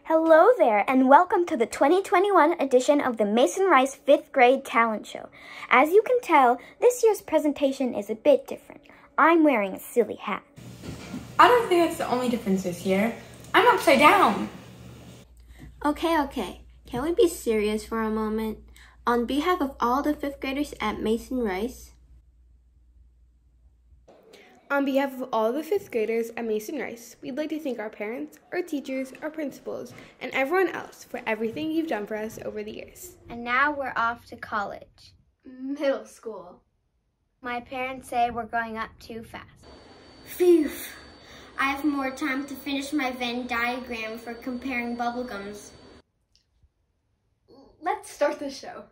Hello there, and welcome to the 2021 edition of the Mason Rice 5th Grade Talent Show. As you can tell, this year's presentation is a bit different. I'm wearing a silly hat. I don't think that's the only difference this year. I'm upside down. Okay. Can we be serious for a moment? On behalf of all the 5th graders at Mason Rice, on behalf of all the 5th graders at Mason Rice, we'd like to thank our parents, our teachers, our principals, and everyone else for everything you've done for us over the years. And now we're off to college. Middle school. My parents say we're going up too fast. Phew! I have more time to finish my Venn diagram for comparing bubblegums. Let's start the show.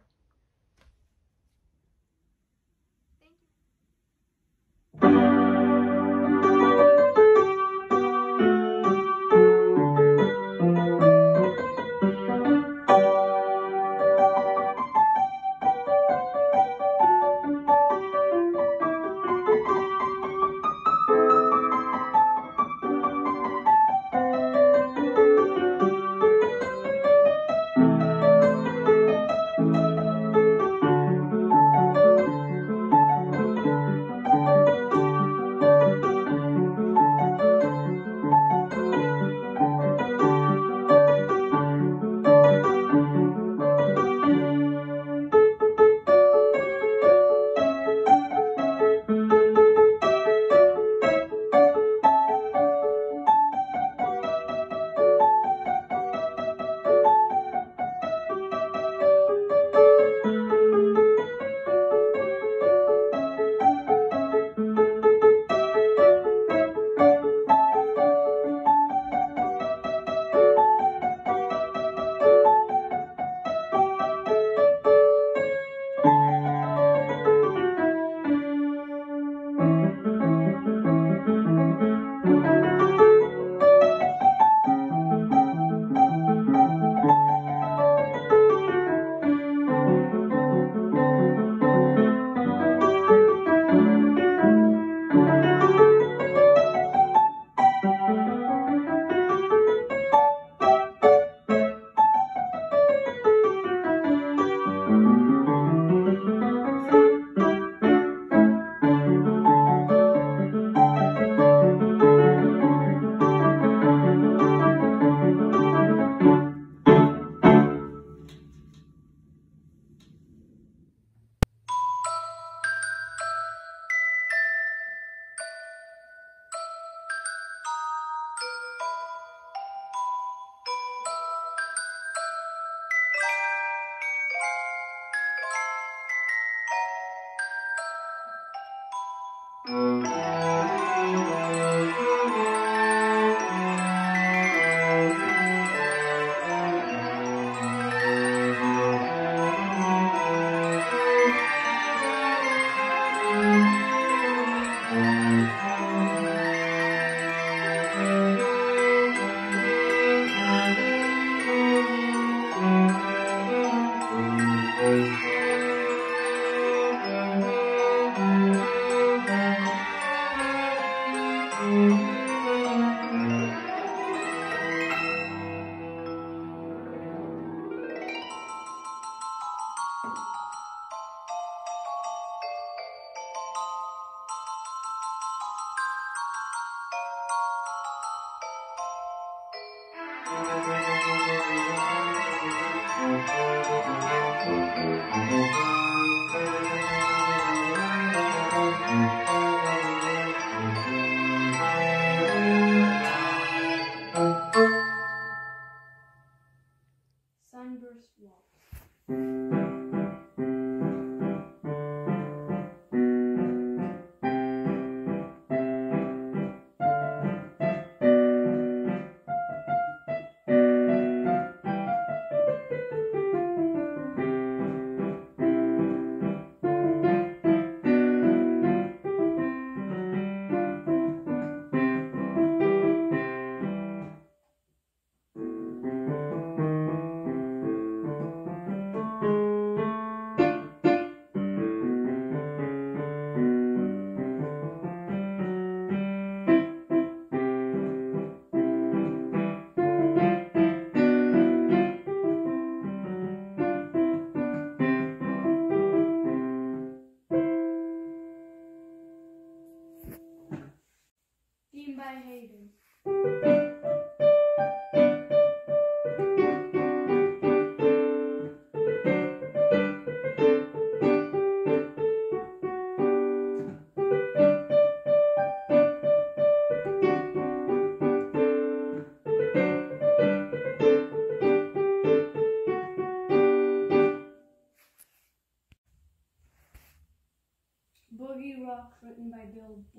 Sunburst Walk.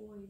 void.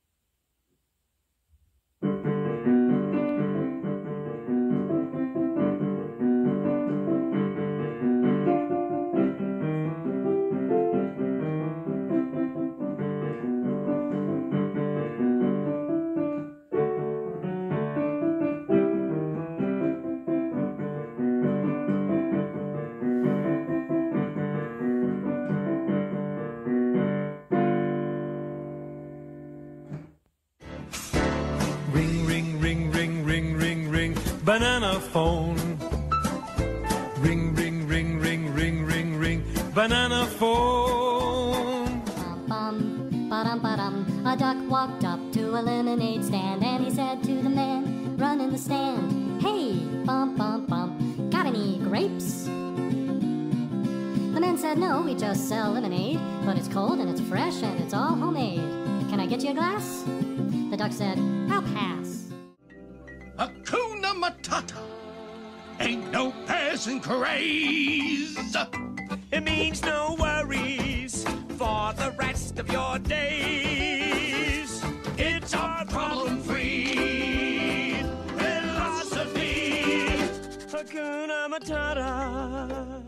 Ring, ring, ring, ring, ring, ring, ring, banana phone. Ring, ring, ring, ring, ring, ring, ring, banana phone. Bum, ba-dum, ba-dum. A duck walked up to a lemonade stand and he said to the man, run in the stand, hey, bum, bum, bum, got any grapes? The man said, no, we just sell lemonade, but it's cold and it's fresh and it's all homemade. Can I get you a glass? The duck said, I'll pass. Hakuna Matata ain't no passing craze. It means no worries for the rest of your days. It's our problem-free philosophy. Hakuna Matata.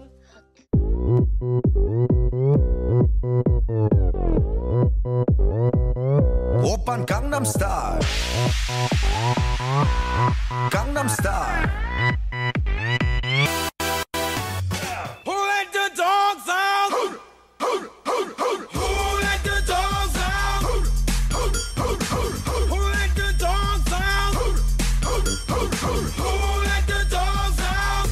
Oppan Gangnam Style. Gangnam Style. Who let the dogs out? Who let the dogs out? Who let the dogs out? Who let the dogs out?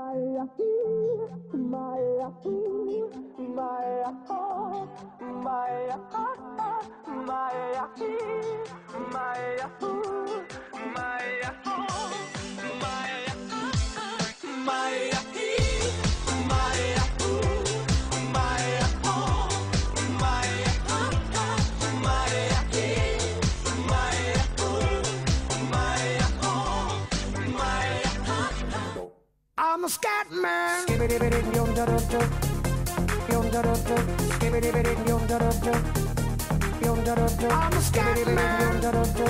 I'm a scat man. I'm a scat man.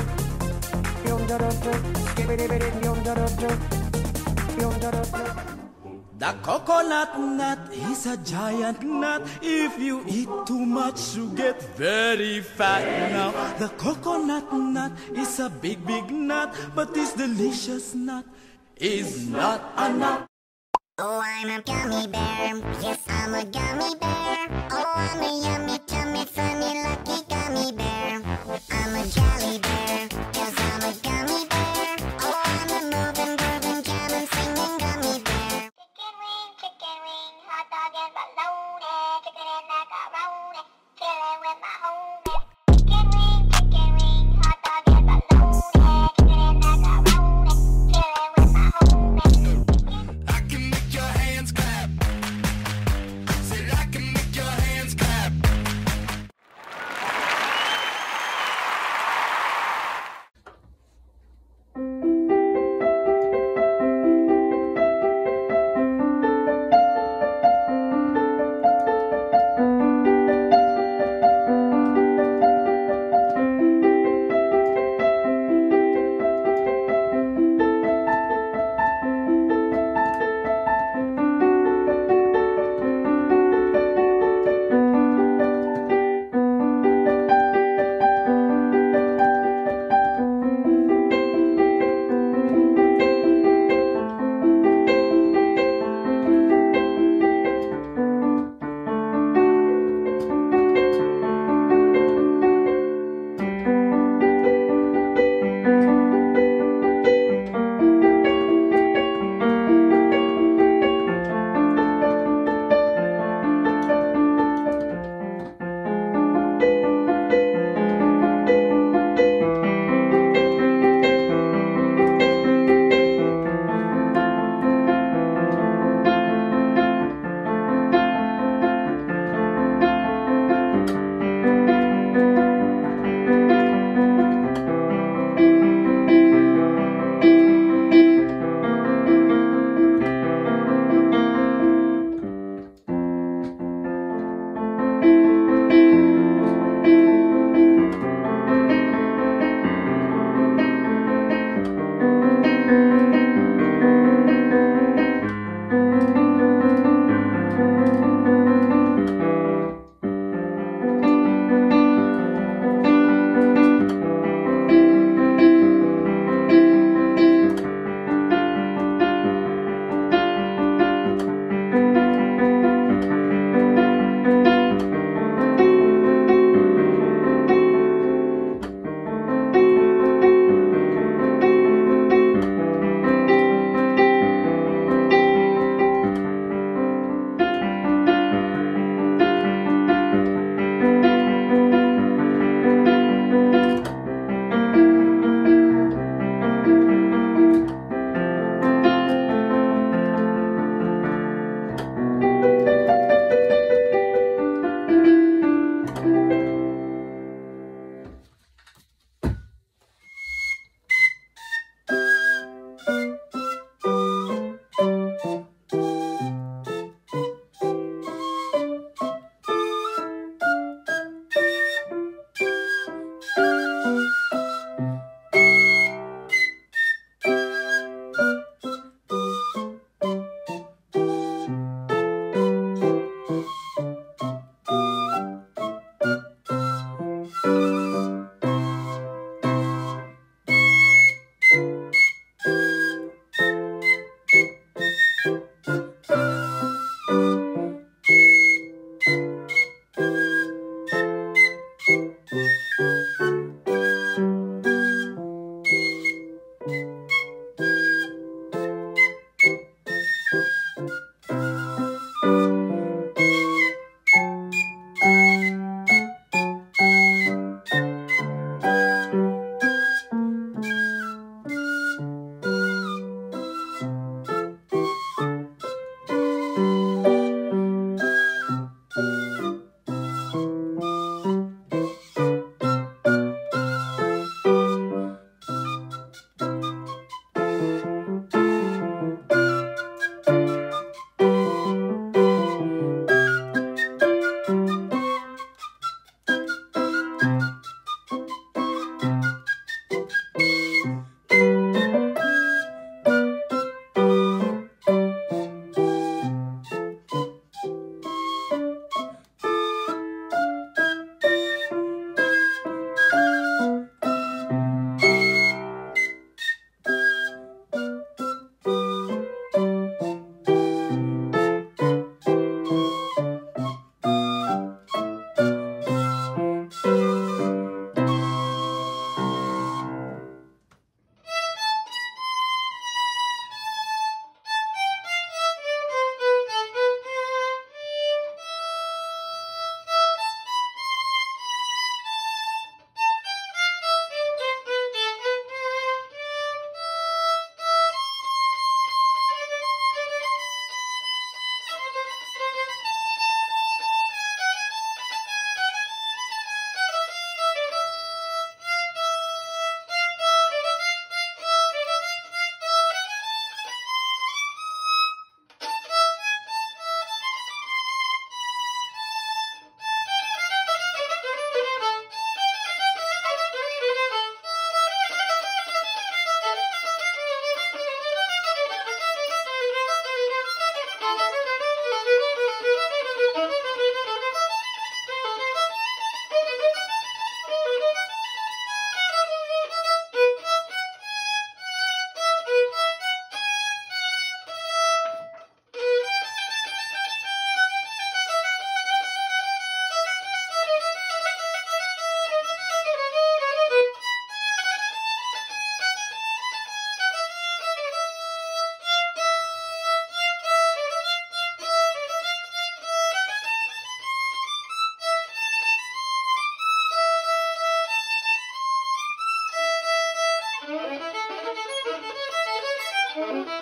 The coconut nut is a giant nut. If you eat too much, you get very fat. Now, the coconut nut is a big, big nut, but this delicious nut is not a nut. Oh, I'm a gummy bear. Yes, I'm a gummy bear. Oh, I'm a yummy, tummy, funny, lucky gummy bear. I'm a jolly bear, 'cause I'm a gummy bear. Oh, I'm a moving, grooving, jamming, singing gummy bear. Chicken wing, hot dog and bologna. Chicken and macaroni, chillin' with my homies. Chicken wing, hot dog and bologna. Chicken and macaroni, chillin' with my homies. I can make your hands clap. Said I can make your hands clap.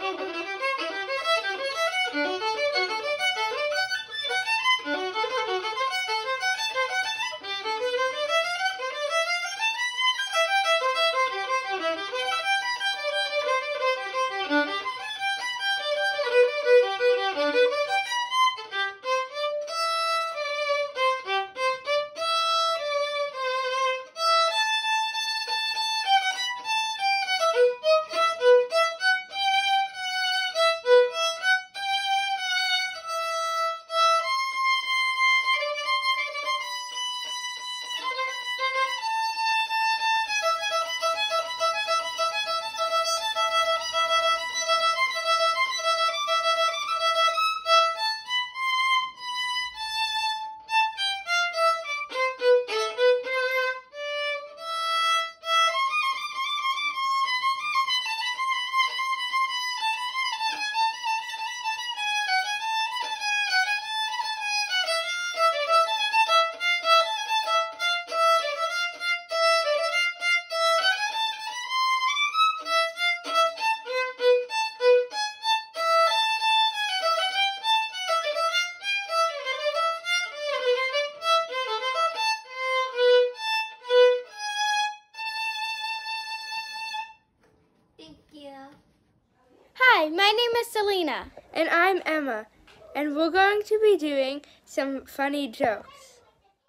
Hi, my name is Selena. And I'm Emma, and we're going to be doing some funny jokes.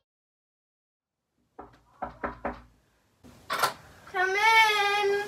Come in.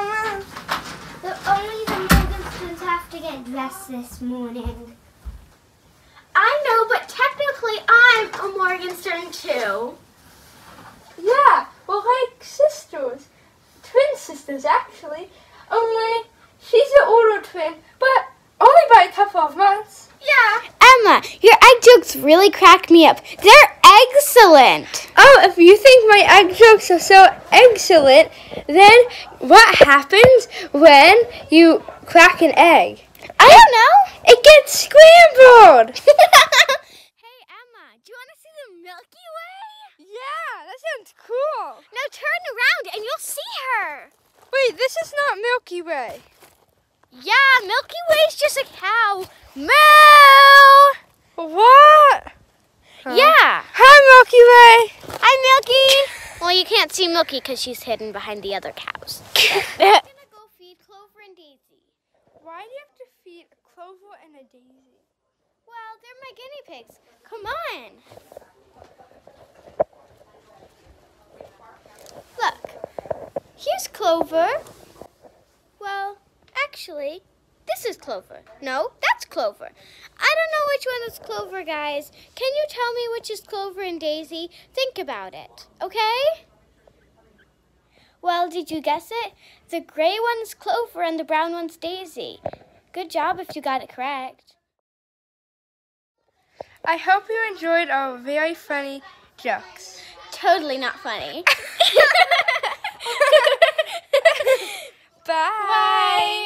Only the Morganstons have to get dressed this morning. I know, but technically I'm a Morgenstern too. Yeah, we're like sisters. Twin sisters, actually. Only she's the older twin, but only by a couple of months. Yeah. Emma, your egg jokes really crack me up. They're excellent. Oh, if you think my egg jokes are so excellent, then what happens when you crack an egg? I don't know. It gets scrambled. Hey, Emma, do you want to see the Milky Way? Yeah, that sounds cool. Now turn around and you'll see her. Wait, this is not Milky Way. Yeah, Milky Way's just a cow. Moo! What? Yeah. Hi, Milky Way. Hi, Milky. Well, you can't see Milky because she's hidden behind the other cows. I'm gonna go feed Clover and Daisy. Why do you have to feed a Clover and a Daisy? Well, they're my guinea pigs. Come on. Look, here's Clover. Well, actually, this is Clover. No, that's Clover. I don't know which one is Clover, guys. Can you tell me which is Clover and Daisy? Think about it, okay? Well, did you guess it? The gray one's Clover and the brown one's Daisy. Good job if you got it correct. I hope you enjoyed our very funny jokes. Totally not funny. Bye.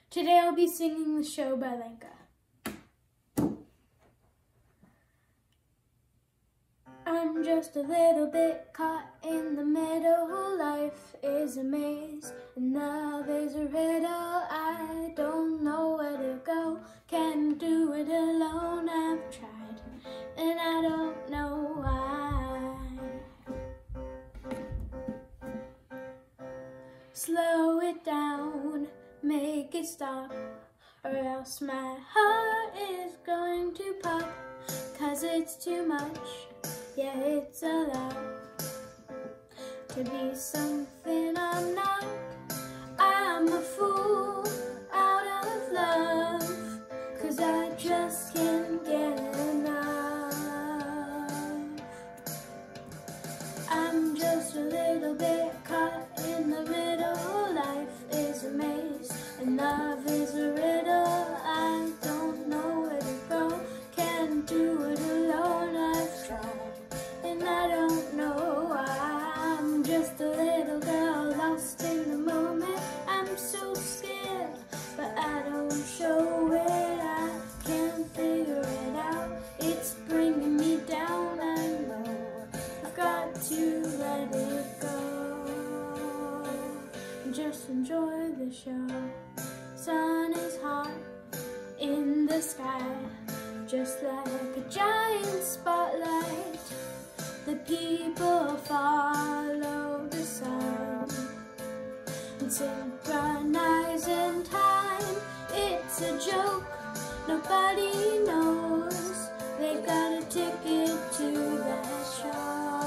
Today I'll be singing the show by Lenka. I'm just a little bit caught in the middle. Life is a maze and love is a riddle. I don't know where to go, can't do it alone. I've tried and I don't know why. Slow it down, make it stop, or else my heart is going to pop. 'Cause it's too much, yeah, it's a lot to be something I'm not. I'm a fool out of love, 'cause I just can't get enough. I'm just a little bit caught in the middle. Life is a maze and love is a riddle. I don't know where to go, can't do it alone. I've tried and I don't know why. I'm just a little girl lost in the moment. I'm so scared, but I don't show it. I can't figure it out, it's bringing me down. I know I've got to let it go. Just enjoy the show. Sun is hot in the sky, just like a giant spotlight. The people follow the sun and synchronize in time. It's a joke, nobody knows they got a ticket to that show.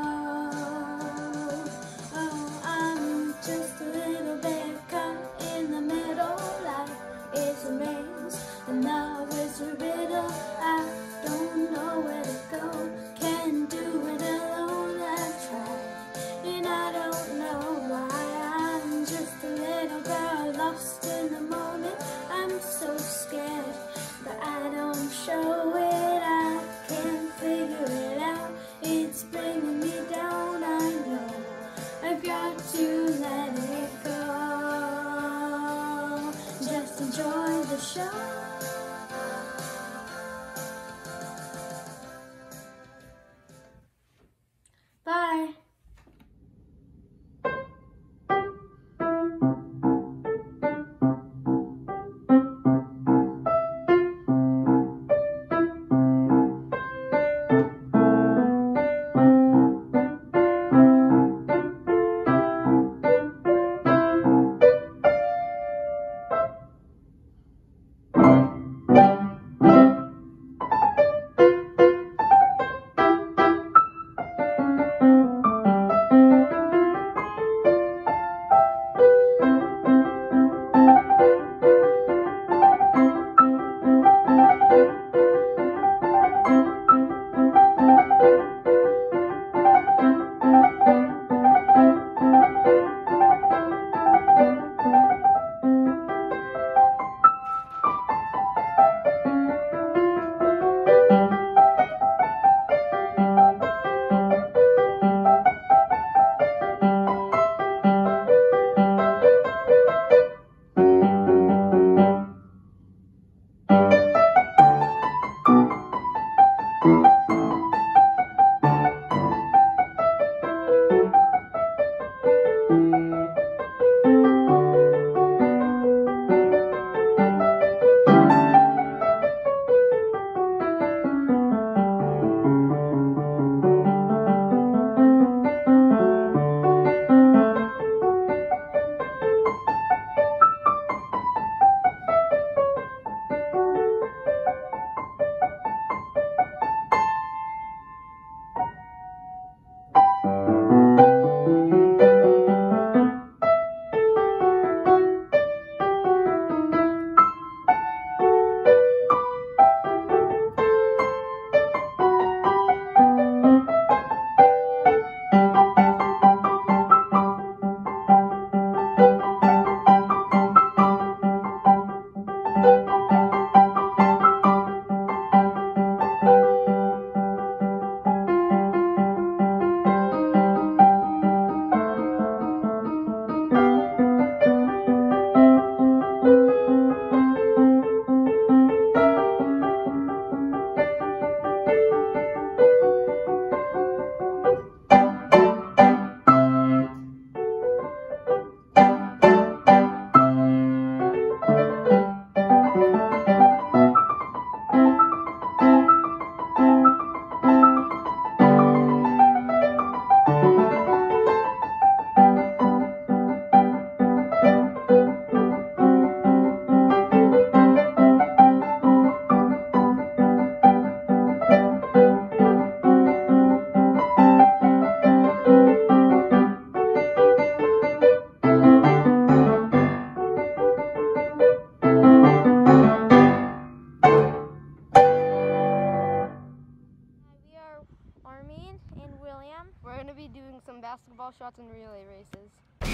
Oh, I'm just a little bit caught in the middle. Life is a maze and love is a riddle. I don't know where to go, can't do it alone. I've tried and I don't know why. I'm just a little girl lost in the moment. I'm so scared, but I don't show it. I can't figure it out, it's bringing me down. I know I've got to let it go. Just enjoy the show. Bye. to be doing some basketball shots and relay races.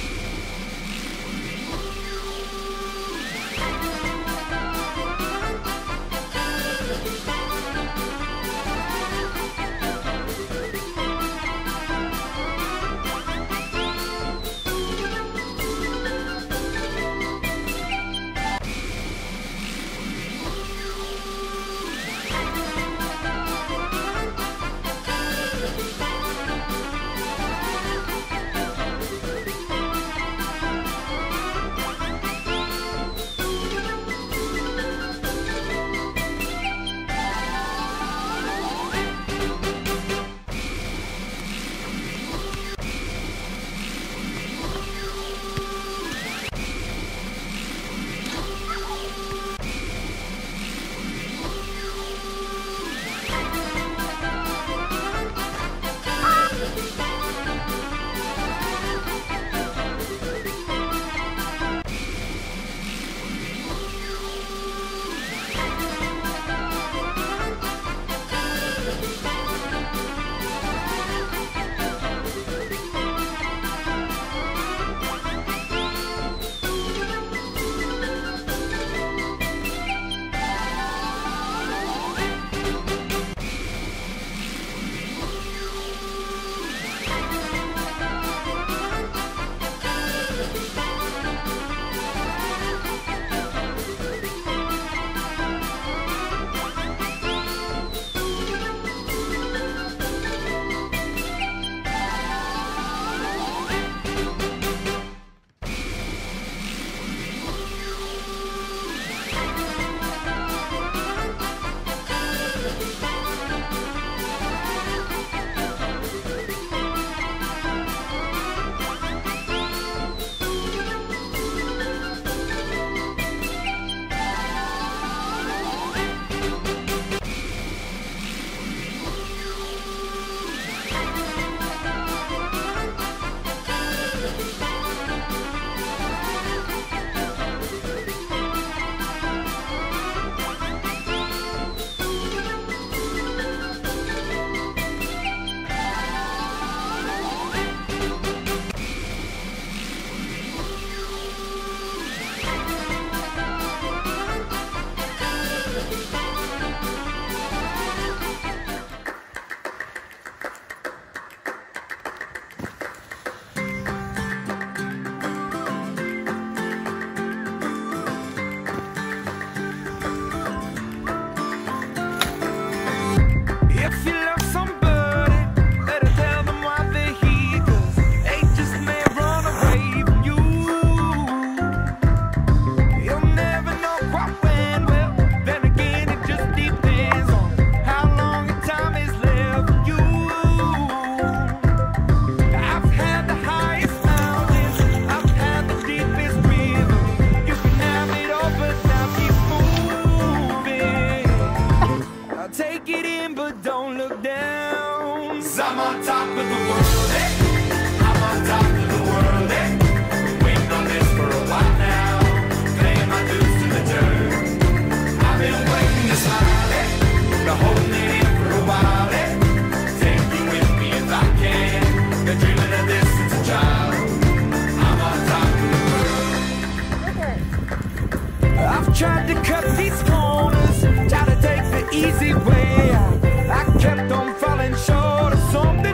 Tried to cut these corners, tried to take the easy way out. I kept on falling short of something.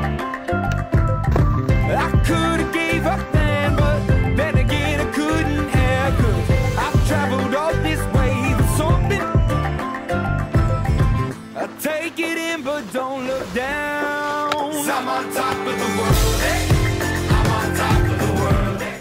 I could have gave up then, but then again I couldn't have. 'Cause I've traveled all this way for something. I take it in, but don't look down. 'Cause I'm on top of the world, hey. I'm on top of the world, hey.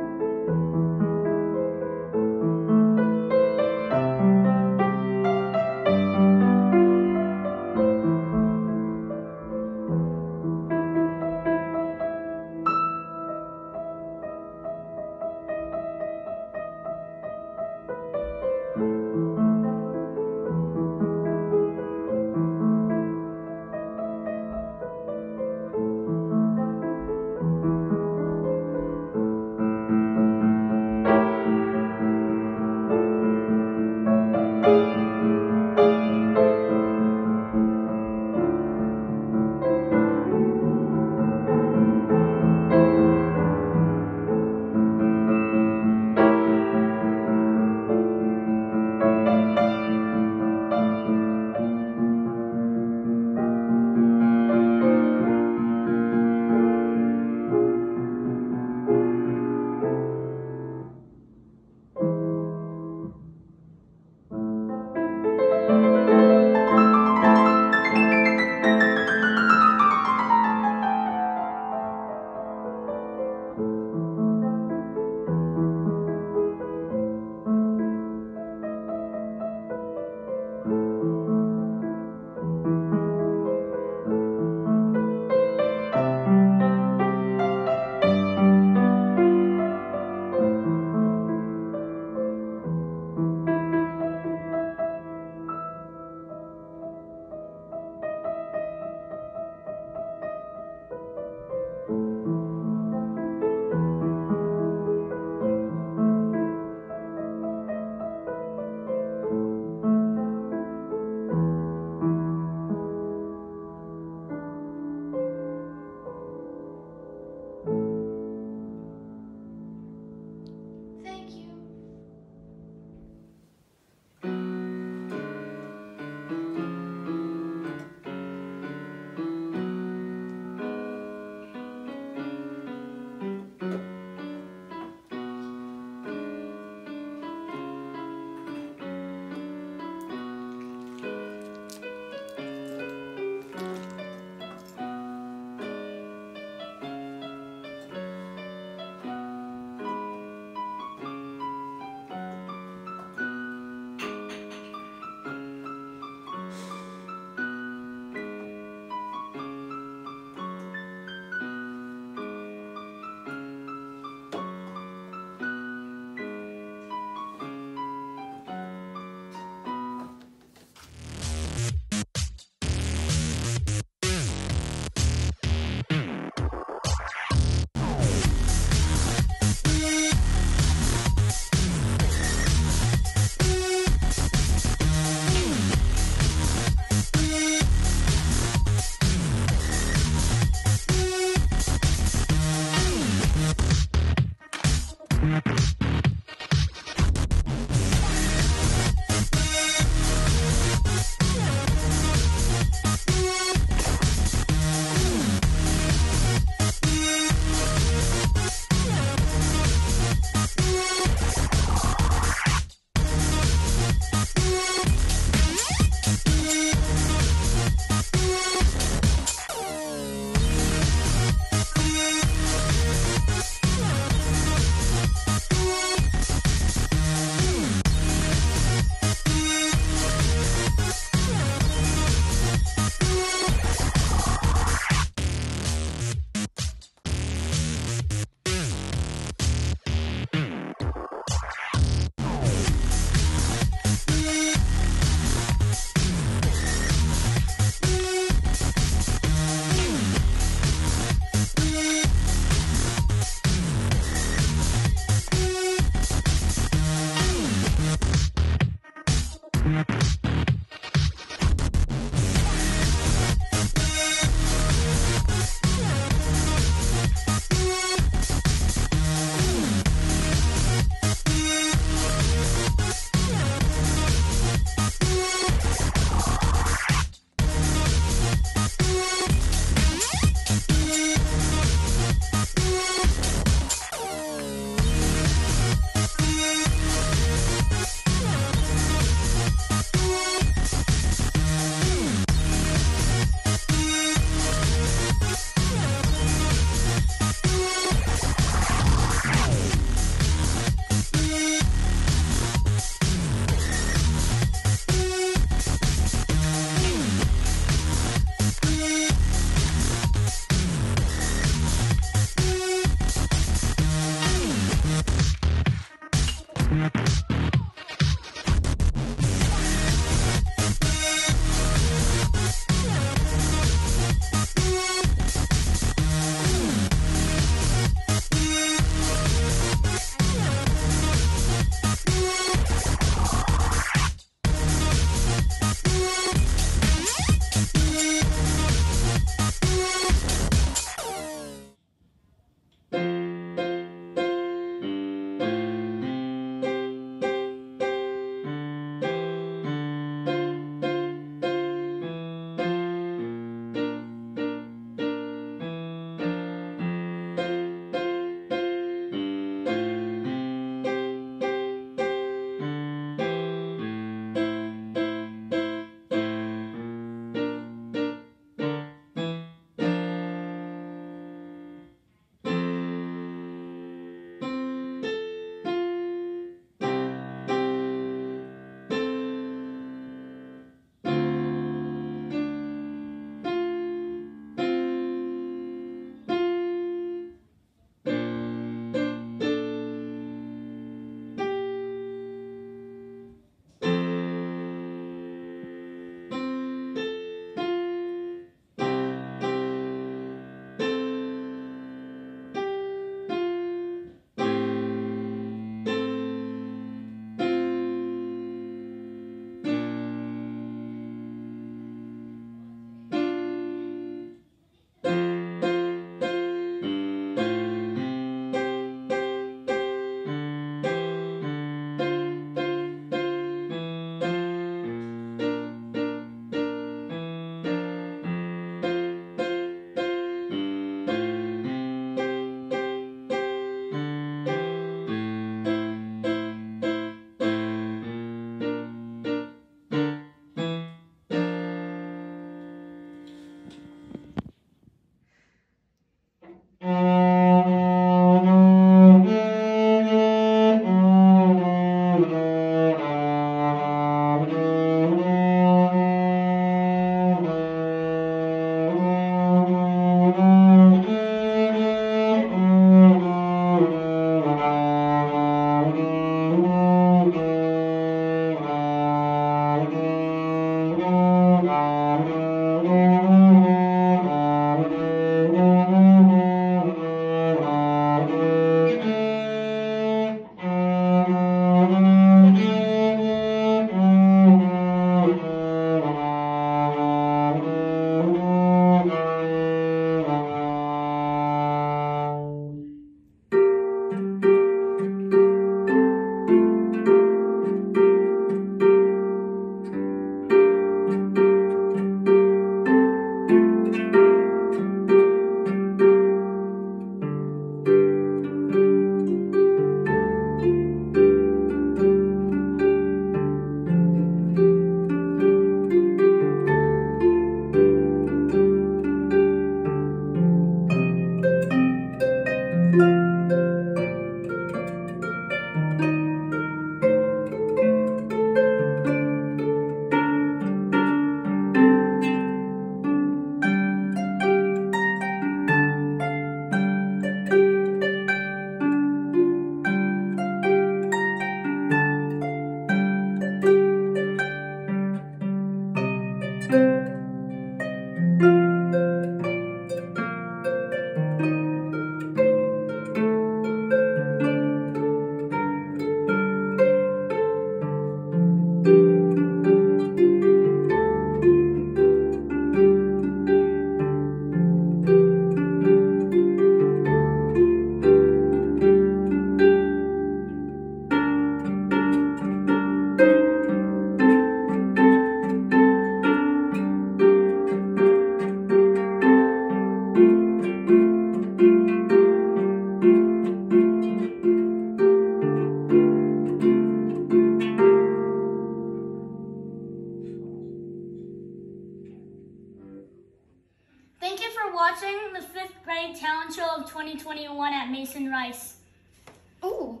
for watching the 5th grade talent show of 2021 at Mason Rice. Ooh.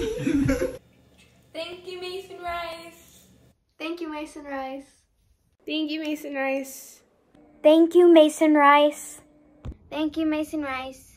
Thank you, Mason Rice. Thank you, Mason Rice. Thank you, Mason Rice. Thank you, Mason Rice. Thank you, Mason Rice.